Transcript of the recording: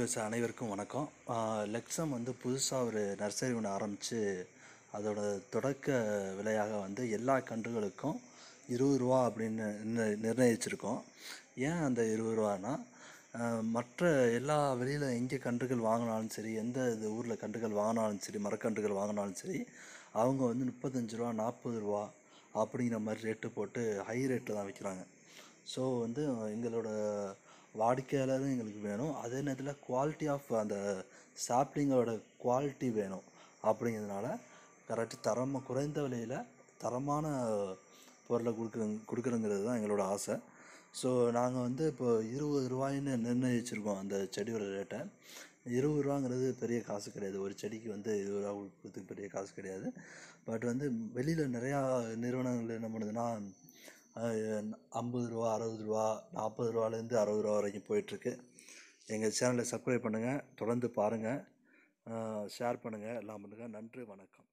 Viewers அனைவருக்கும் வணக்கம். லெக்ஸம் வந்து புதுசாக ஒரு நர்சரி ஒன்று ஆரம்பித்து அதோட தொடக்க விலையாக வந்து எல்லா கன்றுகளுக்கும் ரூ. 20 அப்படின்னு நிர்ணயிச்சிருக்கோம். ஏன் அந்த ரூ. 20னா, மற்ற எல்லா வெளியில் எங்கே கன்றுகள் வாங்கினாலும் சரி, எந்த இது ஊரில் கன்றுகள் வாங்கினாலும் சரி, மரக்கன்றுகள் வாங்கினாலும் சரி, அவங்க வந்து ரூ. 35 ரூ. 40 அப்படிங்கிற மாதிரி ரேட்டு போட்டு ஹை ரேட்டில் தான் விற்கிறாங்க. ஸோ வந்து எங்களோட வாடிக்கையாளரும் எங்களுக்கு வேணும், அதே நேரத்தில் குவாலிட்டி ஆஃப் அந்த சாப்ளிங்கோட குவாலிட்டி வேணும். அப்படிங்கிறதுனால கரெக்டாக குறைந்த விலையில் தரமான பொருளை கொடுக்குறங்கிறது தான் எங்களோட ஆசை. ஸோ நாங்கள் வந்து இப்போ ரூ. 20ன்னு நிர்ணயிச்சிருக்கோம் அந்த செடியோட ரேட்டை. ரூ. 20ங்கிறது பெரிய காசு கிடையாது. ஒரு செடிக்கு வந்து ரூ. 20 கொடுத்து பெரிய காசு கிடையாது. பட் வந்து வெளியில் நிறையா நிறுவனங்கள் என்ன பண்ணுதுன்னா, ரூ. 50 ரூ. 60 ரூ. 40 வரைக்கும் போயிட்டுருக்கு. எங்கள் சேனலை சப்ஸ்கிரைப் பண்ணுங்கள், தொடர்ந்து பாருங்கள், ஷேர் பண்ணுங்கள், எல்லாம் பண்ணுங்கள். நன்றி, வணக்கம்.